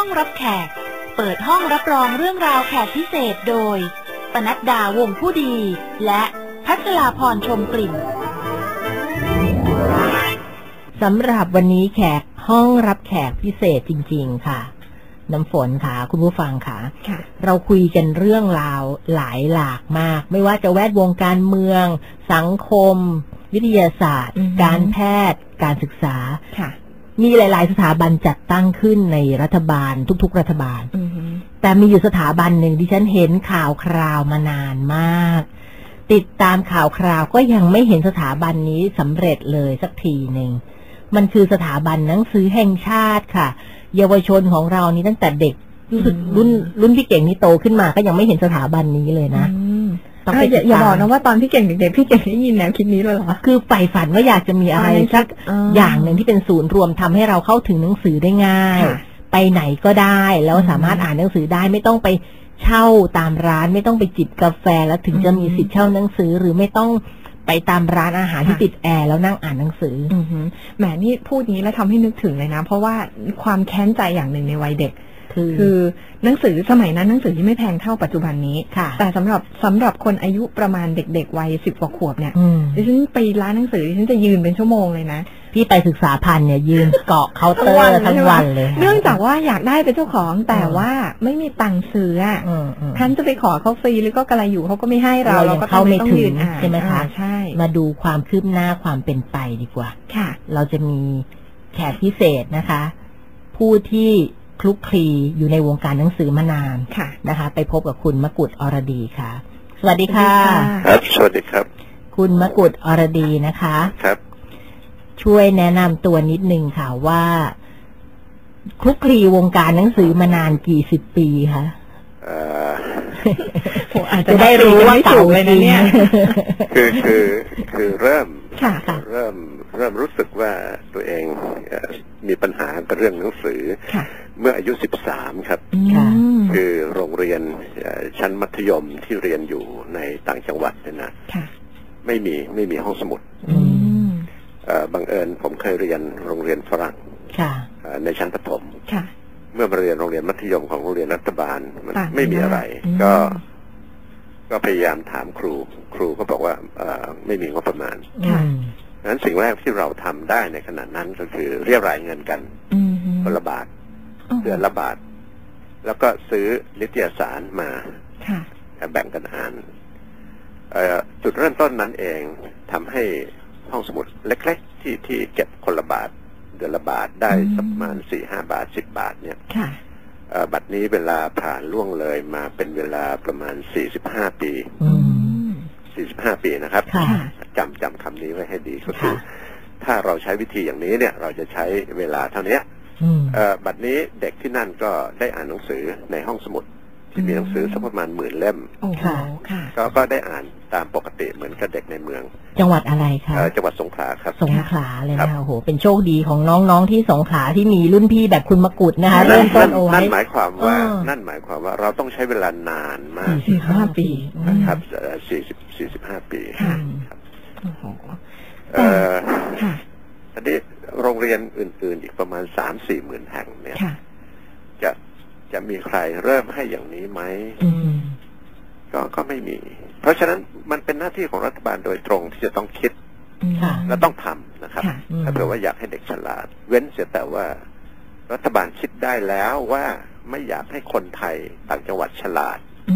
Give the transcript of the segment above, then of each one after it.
องรับแขกเปิดห้องรับรองเรื่องราวแขกพิเศษโดยปนัดดาวงผู้ดีและพัชราพรชมกลิ่นสำหรับวันนี้แขกห้องรับแขกพิเศษจริงๆค่ะน้ำฝนค่ะคุณผู้ฟังค่ะเราคุยกันเรื่องราวหลายหลากมากไม่ว่าจะแวดวงการเมืองสังคมวิทยาศาสตร์การแพทย์การศึกษามีหลายๆสถาบันจัดตั้งขึ้นในรัฐบาลทุกๆรัฐบาลแต่มีอยู่สถาบันหนึ่งที่ฉันเห็นข่าวคราวมานานมากติดตามข่าวคราวก็ยังไม่เห็นสถาบันนี้สำเร็จเลยสักทีหนึ่งมันคือสถาบันหนังสือแห่งชาติค่ะเยาวชนของเรานี่ตั้งแต่เด็กรู้สึกรุ่นพี่เก่งนี่โตขึ้นมาก็ยังไม่เห็นสถาบันนี้เลยนะอย่าบอกนะว่าตอนพี่เก่งเด็กๆพี่เก่งได้ยินแนวคิดนี้เลยเหรอคือใฝ่ฝันว่าอยากจะมีอะไรสักอย่างหนึ่งที่เป็นศูนย์รวมทำให้เราเข้าถึงหนังสือได้ง่ายไปไหนก็ได้แล้วสามารถอ่านหนังสือได้ไม่ต้องไปเช่าตามร้านไม่ต้องไปจิบกาแฟแล้วถึงจะมีสิทธิ์เช่าหนังสือหรือไม่ต้องไปตามร้านอาหารที่ติดแอร์แล้วนั่งอ่านหนังสือแหมนี่พูดนี้แล้วทำให้นึกถึงเลยนะเพราะว่าความแค้นใจอย่างหนึ่งในวัยเด็กคือหนังสือสมัยนั้นหนังสือที่ไม่แพงเท่าปัจจุบันนี้แต่สำหรับคนอายุประมาณเด็กๆวัย10 กว่าขวบเนี่ยดิฉันไปร้านหนังสือดิฉันจะยืนเป็นชั่วโมงเลยนะพี่ไปศึกษาพันเนี่ยยืนเกาะเคาน์เตอร์ทั้งวันเลยเนื่องจากว่าอยากได้เป็นเจ้าของแต่ว่าไม่มีตังค์ซื้อท่านจะไปขอเขาฟรีหรือก็กระไรอยู่เขาก็ไม่ให้เราก็เข้าไม่ถึงใช่ไหมคะใช่มาดูความคืบหน้าความเป็นไปดีกว่าค่ะเราจะมีแขกพิเศษนะคะผู้ที่คลุกคลีอยู่ในวงการหนังสือมานานนะคะไปพบกับคุณมกุฎอรดีค่ะสวัสดีค่ะครับสวัสดีครับคุณมกุฎอรดีนะคะครับช่วยแนะนำตัวนิดนึงค่ะว่าคลุกคลีวงการหนังสือมานานกี่สิบปีคะอาจจะได้รู้ว่าเก่าเลยนะเนี่ยคือเริ่มรู้สึกว่าตัวเองมีปัญหากับเรื่องหนังสือเมื่ออายุ13ครับคือโรงเรียนชั้นมัธยมที่เรียนอยู่ในต่างจังหวัดเนี่ยนะไม่มีห้องสมุดบังเอิญผมเคยเรียนโรงเรียนฝรั่งในชั้นประถมเมื่อมาเรียนโรงเรียนมัธยมของโรงเรียนรัฐบาลมันไม่มีอะไรก็พยายามถามครูก็บอกว่าไม่มีงบประมาณดังนั้นสิ่งแรกที่เราทำได้ในขณะนั้นก็คือเรียกรายเงินกันคนละบาทเดือนละบาทแล้วก็ซื้อนิตยสารมาแบ่งกันอ่านจุดเริ่มต้นนั้นเองทำให้ห้องสมุดเล็กๆที่เก็บคนละบาทเดือนละบาทได้สักประมาณ 4-5 บาท 10 บาทเนี่ยบัดนี้เวลาผ่านล่วงเลยมาเป็นเวลาประมาณ45 ปี45 ปีนะครับจำคำนี้ไว้ให้ดีก็คือถ้าเราใช้วิธีอย่างนี้เนี่ยเราจะใช้เวลาเท่านี้บัดนี้เด็กที่นั่นก็ได้อ่านหนังสือในห้องสมุดที่มีหนังสือสักประมาณ10,000 เล่มก็ได้อ่านตามปกติเหมือนกับเด็กในเมืองจังหวัดอะไรคะจังหวัดสงขลาครับสงขลาเลยนะโอ้โหเป็นโชคดีของน้องๆที่สงขลาที่มีรุ่นพี่แบบคุณมกุฎนะคะเริ่มต้นเอาไว้นั่นหมายความว่าเราต้องใช้เวลานานมาก 45 ปีนะครับ45 ปีครับทีนี้โรงเรียนอื่นๆอีกประมาณ 3-4 หมื่นแห่งเนี่ยจะมีใครเริ่มให้อย่างนี้ไหมก็ไม่มีเพราะฉะนั้นมันเป็นหน้าที่ของรัฐบาลโดยตรงที่จะต้องคิดและต้องทำนะครับถ้าเกิดว่าอยากให้เด็กฉลาดเว้นเสียแต่ว่ารัฐบาลคิดได้แล้วว่าไม่อยากให้คนไทยต่างจังหวัดฉลาด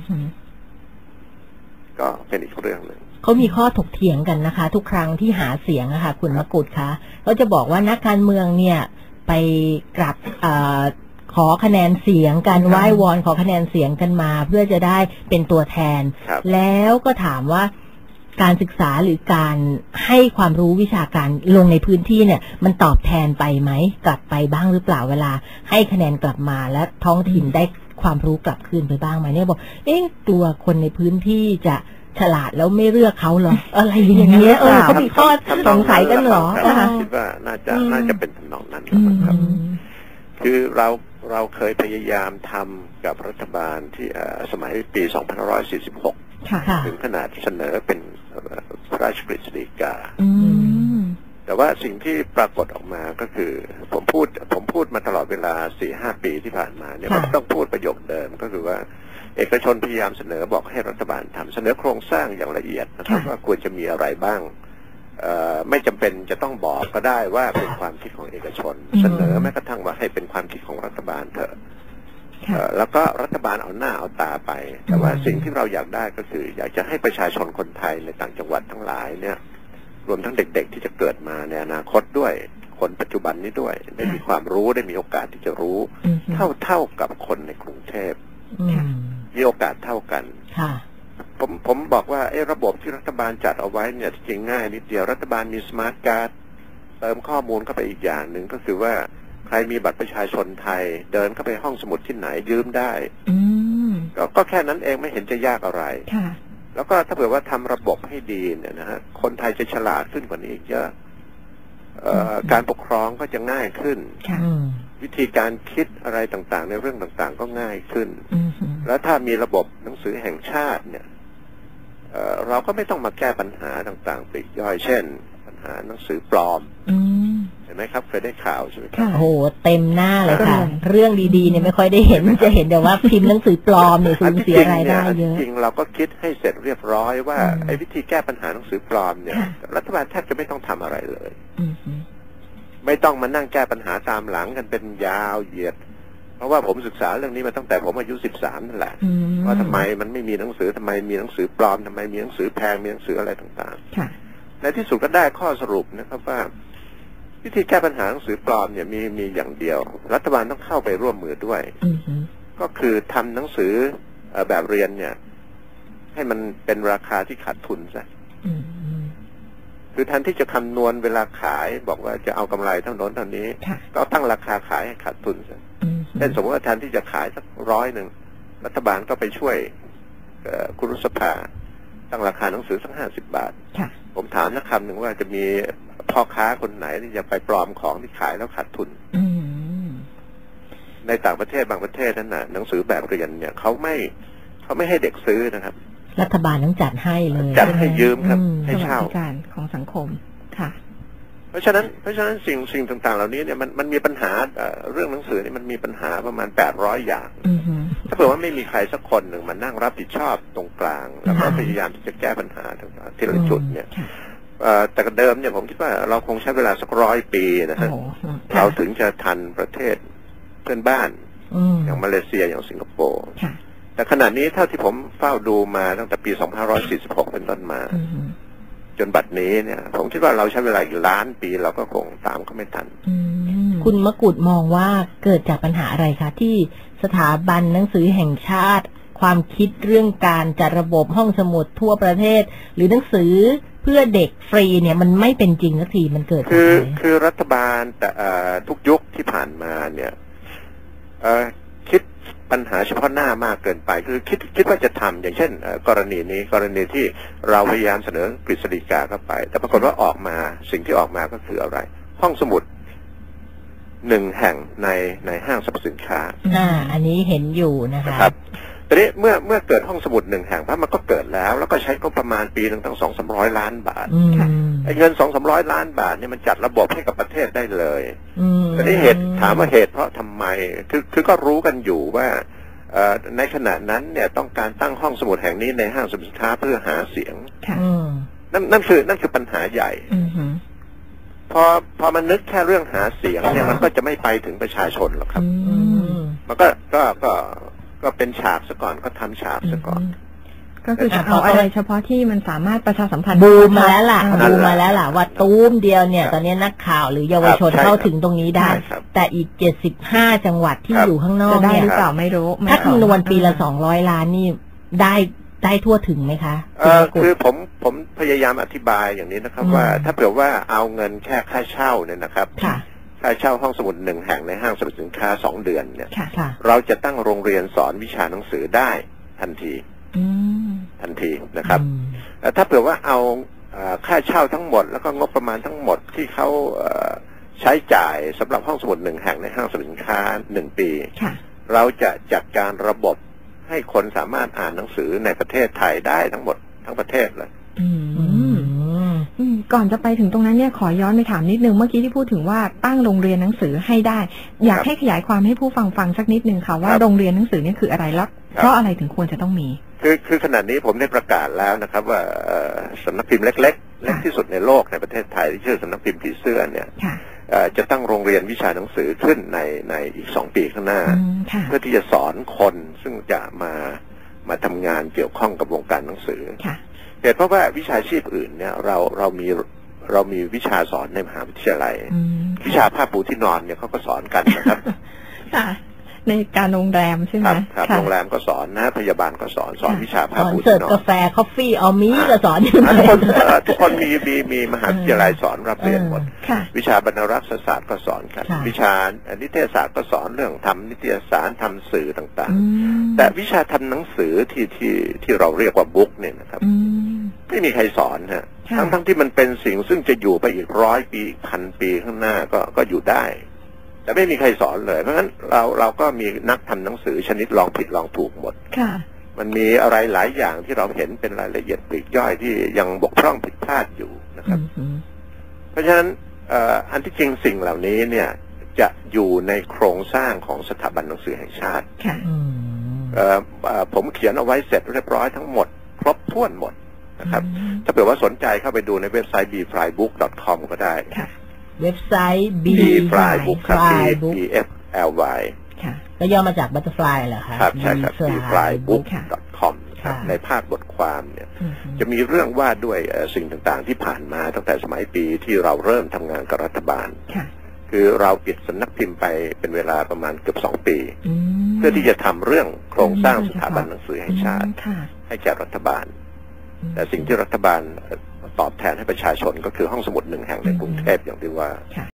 ก็เป็นอีกเรื่องหนึ่งเขามีข้อถกเถียงกันนะคะทุกครั้งที่หาเสียงอะค่ะคุณมกุฎคะเขาจะบอกว่านักการเมืองเนี่ยไปกลับขอคะแนนเสียงการไหว้วอนขอคะแนนเสียงกันมาเพื่อจะได้เป็นตัวแทนแล้วก็ถามว่าการศึกษาหรือการให้ความรู้วิชาการลงในพื้นที่เนี่ยมันตอบแทนไปไหมกลับไปบ้างหรือเปล่าเวลาให้คะแนนกลับมาและท้องถิ่นได้ความรู้กลับคืนไปบ้างไหมเนี่ยบอกกลัวคนในพื้นที่จะฉลาดแล้วไม่เลือกเขาเหรออะไรอย่างเงี้ยเขามีข้อสงสัยกันเหรอคิดว่าน่าจะเป็นทำนองนั้นครับคือเราเคยพยายามทำกับรัฐบาลที่สมัยปี2546ถึงขนาดเสนอเป็นพระราชกฤษฎีกาแต่ว่าสิ่งที่ปรากฏออกมาก็คือผมพูดมาตลอดเวลา 4-5 ปีที่ผ่านมาเนี่ยผมต้องพูดประโยคเดิมก็คือว่าเอกชนพยายามเสนอบอกให้รัฐบาลทำเสนอโครงสร้างอย่างละเอียดนะครับว่าควรจะมีอะไรบ้างไม่จำเป็นจะต้องบอกก็ได้ว่าเป็นความคิดของเอกชนเสนอแม้กระทั่งว่าให้เป็นความคิดของรัฐบาลเถอะแล้วก็รัฐบาลเอาหน้าเอาตาไปแต่ว่าสิ่งที่เราอยากได้ก็คืออยากจะให้ประชาชนคนไทยในต่างจังหวัดทั้งหลายเนี่ยรวมทั้งเด็กๆที่จะเกิดมาในอนาคตด้วยคนปัจจุบันนี้ด้วยได้มีความรู้ได้มีโอกาสที่จะรู้เท่ากับคนในกรุงเทพมีโอกาสเท่ากันผมบอกว่าระบบที่รัฐบาลจัดเอาไว้เนี่ยจริงง่ายนิดเดียวรัฐบาลมีสมาร์ทการ์ดเติมข้อมูลเข้าไปอีกอย่างหนึ่งก็คือว่าใครมีบัตรประชาชนไทยเดินเข้าไปห้องสมุดที่ไหนยืมได้ก็แค่นั้นเองไม่เห็นจะยากอะไรแล้วก็ถ้าเผื่อว่าทำระบบให้ดีเนี่ยนะฮะคนไทยจะฉลาดขึ้นกว่านี้อีกเยอะการปกครองก็จะง่ายขึ้นวิธีการคิดอะไรต่างๆในเรื่องต่างๆก็ง่ายขึ้นแล้วถ้ามีระบบหนังสือแห่งชาติเนี่ยเราก็ไม่ต้องมาแก้ปัญหาต่างๆปลีกย่อยเช่นปัญหาหนังสือปลอมเห็นไหมครับเคยได้ข่าวใช่ไหมครับโอ้โหเต็มหน้าเลยค่ะเรื่องดีๆเนี่ยไม่ค่อยได้เห็นจะเห็นแต่ว่าพิมพ์หนังสือปลอมเนี่ยสูญเสียรายได้เยอะจริงเราก็คิดให้เสร็จเรียบร้อยว่าไอ้วิธีแก้ปัญหาหนังสือปลอมเนี่ยรัฐบาลแทบจะไม่ต้องทำอะไรเลยไม่ต้องมานั่งแก้ปัญหาตามหลังกันเป็นยาวเหยียดเพราะว่าผมศึกษาเรื่องนี้มาตั้งแต่ผมอายุ13นั่นแหละว่าทำไมมันไม่มีหนังสือทำไมมีหนังสือปลอมทำไมมีหนังสือแพงมีหนังสืออะไรต่างๆในที่สุดก็ได้ข้อสรุปนะครับว่าวิธีแก้ปัญหาหนังสือปลอมเนี่ยมีอย่างเดียวรัฐบาลต้องเข้าไปร่วมมือด้วยก็คือทำหนังสือแบบเรียนเนี่ยให้มันเป็นราคาที่ขาดทุนซะคือแทนที่จะคำนวณเวลาขายบอกว่าจะเอากำไรเท่านั้นเท่านี้ก็ตั้งราคาขายให้ขาดทุนซะเช่นสมมติว่าแทนที่จะขายสัก100รัฐบาลก็ไปช่วยคุรุสภาตั้งราคาหนังสือสัก50 บาทผมถามนักคำหนึ่งว่าจะมีพ่อค้าคนไหนที่จะไปปลอมของที่ขายแล้วขาดทุนในต่างประเทศบางประเทศนั้นน่ะหนังสือแบบเรียนเนี่ยเขาไม่ให้เด็กซื้อนะครับรัฐบาลต้องจัดให้เลยจัดให้ยืมครับให้เช่าการของสังคมค่ะเพราะฉะนั้นสิ่งต่างๆเหล่านี้เนี่ยมันมีปัญหาเรื่องหนังสือนี่มันมีปัญหาประมาณ800อย่างถ้าเผื่อว่าไม่มีใครสักคนหนึ่งมานั่งรับผิดชอบตรงกลางแล้วก็พยายามที่จะแก้ปัญหาต่างๆทีละจุดเนี่ยแต่เดิมเนี่ยผมคิดว่าเราคงใช้เวลาสัก100 ปีนะฮะเราถึงจะทันประเทศเพื่อนบ้านอย่างมาเลเซียอย่างสิงคโปร์แต่ขณะนี้เท่าที่ผมเฝ้าดูมาตั้งแต่ปี2546เป็นต้นมาจนบัดนี้เนี่ยผมคิดว่าเราใช้เวลาอีกล้านปีเราก็คงตามเขาไม่ทันคุณมกุฎมองว่าเกิดจากปัญหาอะไรคะที่สถาบันหนังสือแห่งชาติความคิดเรื่องการจัดระบบห้องสมุดทั่วประเทศหรือหนังสือเพื่อเด็กฟรีเนี่ยมันไม่เป็นจริงสักทีมันเกิดคือรัฐบาลแต่ทุกยุคที่ผ่านมาเนี่ยคิดปัญหาเฉพาะหน้ามากเกินไปคือคิดว่าจะทำอย่างเช่นกรณีที่เราพยายามเสนอกฤษฎีกาเข้าไปแต่ปรากฏว่าออกมาสิ่งที่ออกมาก็คืออะไรห้องสมุด1 แห่งในห้างสรรพสินค้าอันนี้เห็นอยู่นะครับทีนี้เมื่อเกิดห้องสมุด1 แห่งเพราะมันก็เกิดแล้วก็ใช้ก็ประมาณปีนึงตั้ง200-300 ล้านบาทไอ้เงิน200-300 ล้านบาทเนี่ยมันจัดระบบให้กับประเทศได้เลยแต่นี่ถามว่าเหตุเพราะทำไมคือก็รู้กันอยู่ว่าในขณะนั้นเนี่ยต้องการตั้งห้องสมุดแห่งนี้ในห้างสรรพสินค้าเพื่อหาเสียงนั่นคือปัญหาใหญ่พอมันนึกแค่เรื่องหาเสียงเนี่ยมันก็จะไม่ไปถึงประชาชนหรอกครับมันก็เป็นฉากซะก่อนก็ทำฉากซะก่อนก็คือเอาอะไรเฉพาะที่มันสามารถประชาสัมพันธ์บูมมาแล้วล่ะว่าตูมเดียวเนี่ยตอนนี้นักข่าวหรือเยาวชนเข้าถึงตรงนี้ได้แต่อีก75 จังหวัดที่อยู่ข้างนอกเนี่ยหรือเปล่าไม่รู้ถ้าคำนวณปีละ200 ล้านนี่ได้ทั่วถึงไหมคะคือผมพยายามอธิบายอย่างนี้นะครับว่าถ้าเผื่อว่าเอาเงินแค่ค่าเช่าเนี่ยนะครับค่าเช่าห้องสมุด1 แห่งในห้างสรรพสินค้า2 เดือนเนี่ยเราจะตั้งโรงเรียนสอนวิชาหนังสือได้ทันทีนะครับถ้าเผื่อว่าเอาค่าเช่าทั้งหมดแล้วก็งบประมาณทั้งหมดที่เขาใช้จ่ายสำหรับห้องสมุด1 แห่งในห้างสรรพสินค้า1 ปีเราจะจัดการระบบให้คนสามารถอ่านหนังสือในประเทศไทยได้ทั้งหมดทั้งประเทศเลยก่อนจะไปถึงตรงนั้นเนี่ยขอย้อนไปถามนิดนึงเมื่อกี้ที่พูดถึงว่าตั้งโรงเรียนหนังสือให้ได้อยากให้ขยายความให้ผู้ฟังสักนิดนึงค่ะว่าโรงเรียนหนังสือนี่คืออะไรแล้วเพราะอะไรถึงควรจะต้องมีคือขณะนี้ผมได้ประกาศแล้วนะครับว่าสำนักพิมพ์เล็กที่สุดในโลกในประเทศไทยที่ชื่อสำนักพิมพ์ผีเสื้อเนี่ยจะตั้งโรงเรียนวิชาหนังสือขึ้นในอีก2 ปีข้างหน้าเพื่อที่จะสอนคนซึ่งจะมาทำงานเกี่ยวข้องกับวงการหนังสือเหตุเพราะว่าวิชาชีพอื่นเนี่ยเรามีวิชาสอนในมหาวิทยาลัยวิชาผ้าปูที่นอนเนี่ยเขาก็สอนกันนะครับในการโรงแรมใช่ไหมครับโรงแรมก็สอนนะพยาบาลก็สอนวิชาผ้าปูที่นอนเสิร์ฟกาแฟคอฟฟี่เอามีก็สอนทุกคนมีมหาวิทยาลัยสอนรับเรียนหมดวิชาบรรณารักษศาสตร์ก็สอนกันวิชานิเทศศาสตร์ก็สอนเรื่องทำนิตยสารทำสื่อต่างๆแต่วิชาทำหนังสือที่เราเรียกว่าบุ๊กเนี่ยนะครับไม่มีใครสอนฮะทั้งที่มันเป็นสิ่งซึ่งจะอยู่ไปอีก100 ปีอีก1,000 ปีข้างหน้าก็อยู่ได้แต่ไม่มีใครสอนเลยเพราะฉะนั้นเราก็มีนักทำหนังสือชนิดลองผิดลองถูกหมดมันมีอะไรหลายอย่างที่เราเห็นเป็นรายละเอียดปลีกย่อยที่ยังบกพร่องผิดพลาดอยู่นะครับเพราะฉะนั้นอันที่จริงสิ่งเหล่านี้เนี่ยจะอยู่ในโครงสร้างของสถาบันหนังสือแห่งชาติผมเขียนเอาไว้เสร็จเรียบร้อยทั้งหมดครบถ้วนหมดนะครับถ้าเผื่อว่าสนใจเข้าไปดูในเว็บไซต์ bflybook.com ก็ได้เว็บไซต์ bflybook ครับ bfly แล้วย่อมาจาก butterfly เหรอคะครับใช่ครับ bflybook.com ในภาคบทความเนี่ยจะมีเรื่องว่าด้วยสิ่งต่างๆที่ผ่านมาตั้งแต่สมัยปีที่เราเริ่มทำงานกับรัฐบาลคือเราปิดสำนักพิมพ์ไปเป็นเวลาประมาณเกือบ2 ปีเพื่อที่จะทำเรื่องโครงสร้างสถาบันหนังสือแห่งชาติให้แก่รัฐบาลแต่สิ่งที่รัฐบาลตอบแทนให้ประชาชนก็คือห้องสมุด1 แห่งในกรุงเทพอย่างที่ว่า